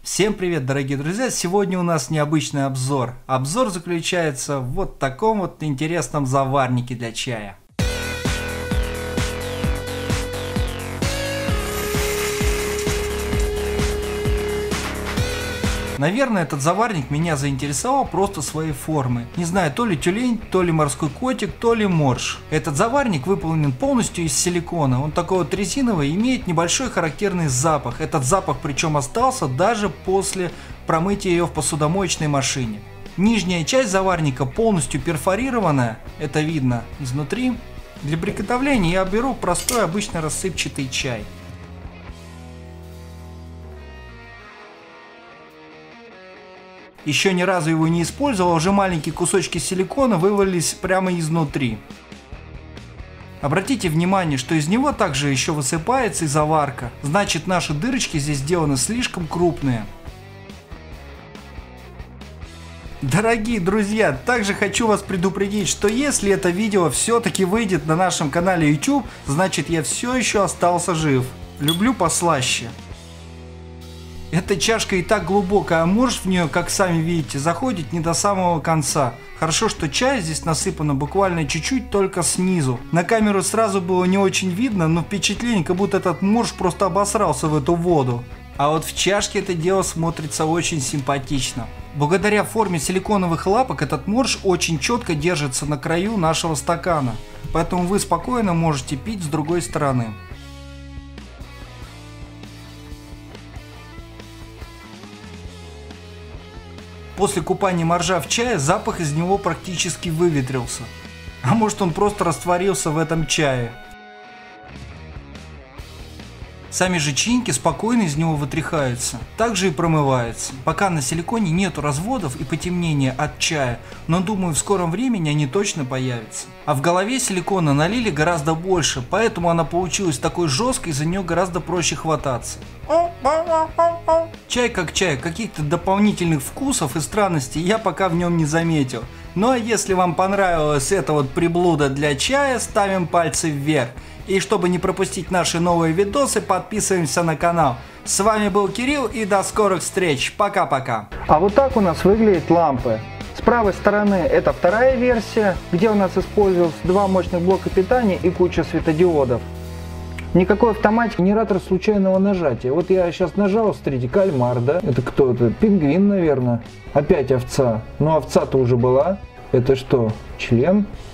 Всем привет, дорогие друзья! Сегодня у нас необычный обзор. Обзор заключается в вот таком вот интересном заварнике для чая. Наверное, этот заварник меня заинтересовал просто своей формой. Не знаю, то ли тюлень, то ли морской котик, то ли морж. Этот заварник выполнен полностью из силикона. Он такой вот резиновый, имеет небольшой характерный запах. Этот запах причем остался даже после промытия ее в посудомоечной машине. Нижняя часть заварника полностью перфорированная, это видно изнутри. Для приготовления я беру простой обычный рассыпчатый чай. Еще ни разу его не использовал, уже маленькие кусочки силикона вывалились прямо изнутри. Обратите внимание, что из него также еще высыпается и заварка. Значит, наши дырочки здесь сделаны слишком крупные. Дорогие друзья, также хочу вас предупредить, что если это видео все-таки выйдет на нашем канале YouTube, значит я все еще остался жив. Люблю послаще. Эта чашка и так глубокая, а морж в нее, как сами видите, заходит не до самого конца. Хорошо, что чая здесь насыпано буквально чуть-чуть только снизу. На камеру сразу было не очень видно, но впечатление, как будто этот морж просто обосрался в эту воду. А вот в чашке это дело смотрится очень симпатично. Благодаря форме силиконовых лапок этот морж очень четко держится на краю нашего стакана. Поэтому вы спокойно можете пить с другой стороны. После купания моржа в чае запах из него практически выветрился. А может, он просто растворился в этом чае. Сами же чаинки спокойно из него вытряхаются, также и промываются. Пока на силиконе нету разводов и потемнения от чая, но думаю, в скором времени они точно появятся. А в голове силикона налили гораздо больше, поэтому она получилась такой жесткой, за нее гораздо проще хвататься. Чай как чай, каких-то дополнительных вкусов и странностей я пока в нем не заметил. Ну а если вам понравилось это вот приблуда для чая, ставим пальцы вверх. И чтобы не пропустить наши новые видосы, подписываемся на канал. С вами был Кирилл и до скорых встреч. Пока-пока. А вот так у нас выглядят лампы. С правой стороны это вторая версия, где у нас использовалось два мощных блока питания и куча светодиодов. Никакой автоматики, генератор случайного нажатия. Вот я сейчас нажал, смотрите, кальмар, да? Это кто это? Пингвин, наверное. Опять овца. Но овца-то уже была. Это что, член?